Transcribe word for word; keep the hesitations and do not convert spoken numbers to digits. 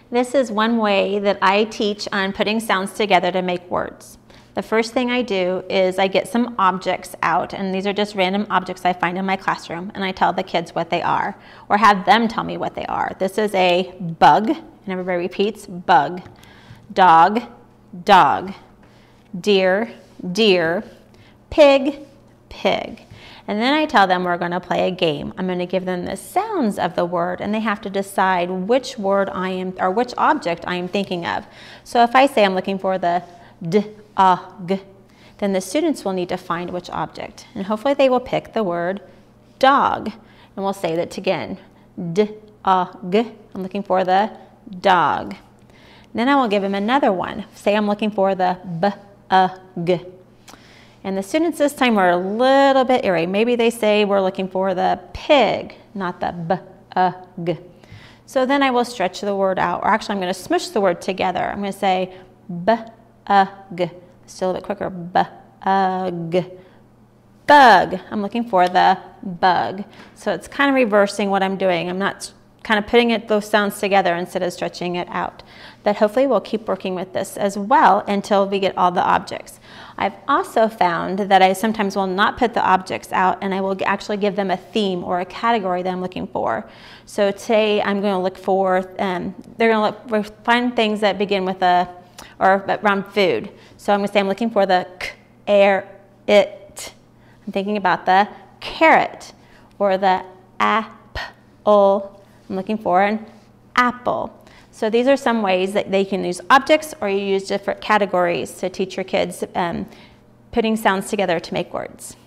This is one way that I teach on putting sounds together to make words. The first thing I do is I get some objects out, and these are just random objects I find in my classroom, and I tell the kids what they are, or have them tell me what they are. This is a bug, and everybody repeats, bug. Dog, dog. Deer, deer. Pig, pig. And then I tell them we're going to play a game. I'm going to give them the sounds of the word, and they have to decide which word I am, or which object I am thinking of. So if I say I'm looking for the d, a, g, then the students will need to find which object. And hopefully they will pick the word dog. And we'll say that again. D, a, g. I'm looking for the dog. Then I will give them another one. Say I'm looking for the b, a, g. And the students this time were a little bit eerie. Maybe they say we're looking for the pig, not the b, a, g. So then I will stretch the word out, or actually I'm going to smush the word together. I'm going to say b, a, g. Still a bit quicker, b, a, g. Bug. I'm looking for the bug. So it's kind of reversing what I'm doing. I'm not kind of putting it, those sounds together instead of stretching it out. But hopefully we'll keep working with this as well until we get all the objects. I've also found that I sometimes will not put the objects out, and I will actually give them a theme or a category that I'm looking for. So today I'm going to look for, um, they're going to look, find things that begin with a, or around food. So I'm going to say I'm looking for the k, air, it. I'm thinking about the carrot, or the apple. I'm looking for an apple. So these are some ways that they can use objects, or you use different categories to teach your kids um, putting sounds together to make words.